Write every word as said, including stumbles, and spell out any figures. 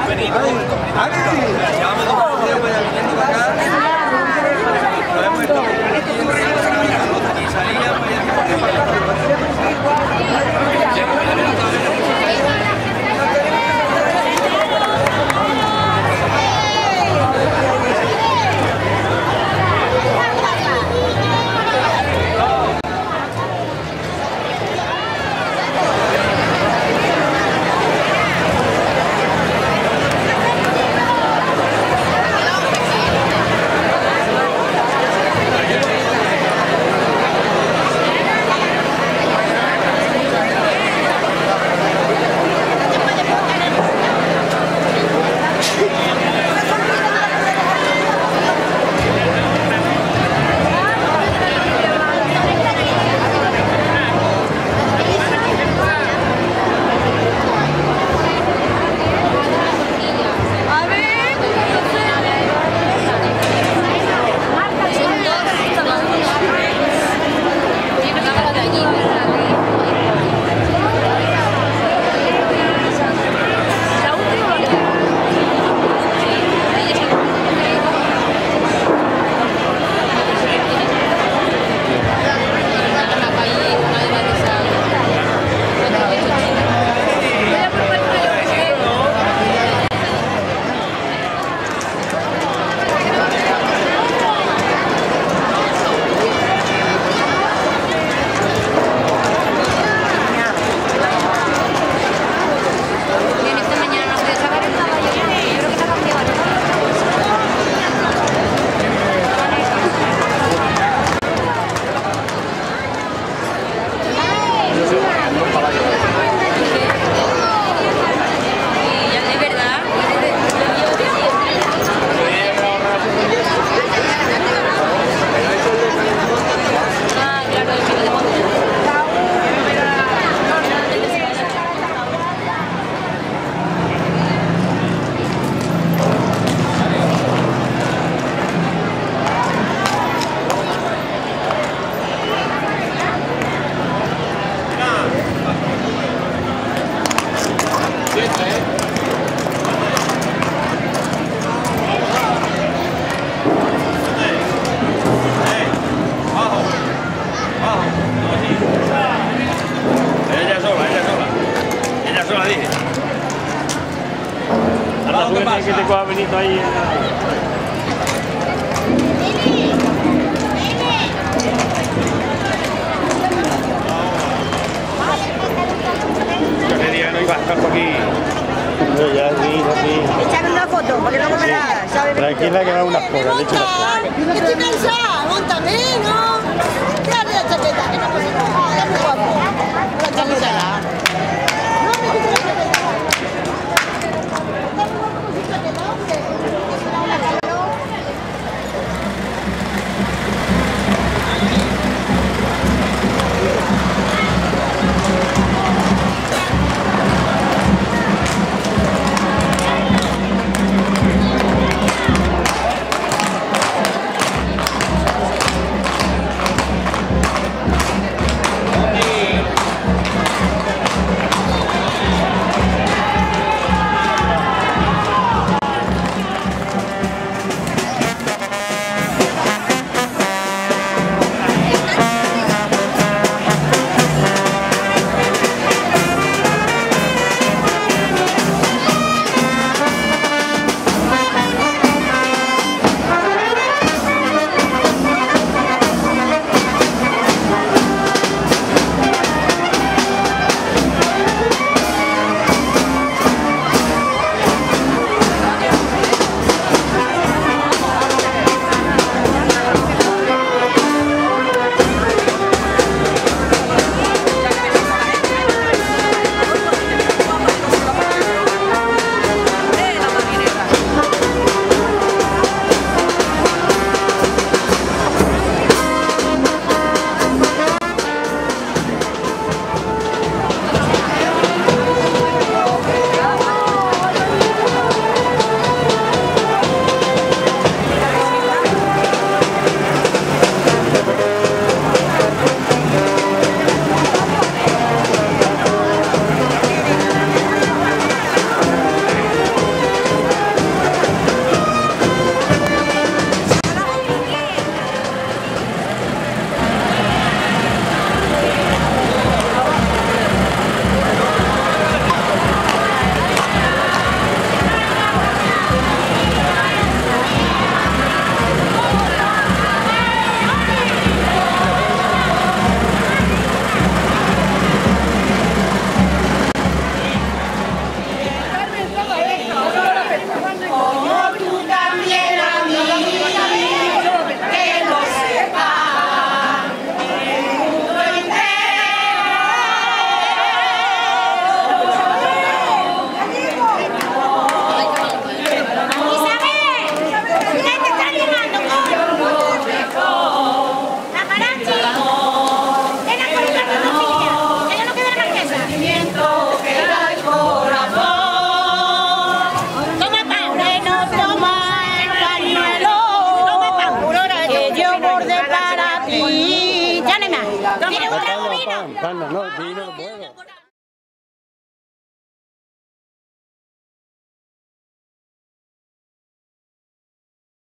Que te coja Benito ahí. Yo le dije no iba a estar por aquí. No, ya, sí, sí. Echame una foto, porque no me la sabe. Tranquila que va unas pocas, le echo unas pocas. Estoy cansada, aguántame, ¿no? Dale la chaqueta, que no pasa nada, es muy guapo. La chaqueta. No me quito la chaqueta. ¿Quiere una? Pan, pan, pan, no, vino no puedo.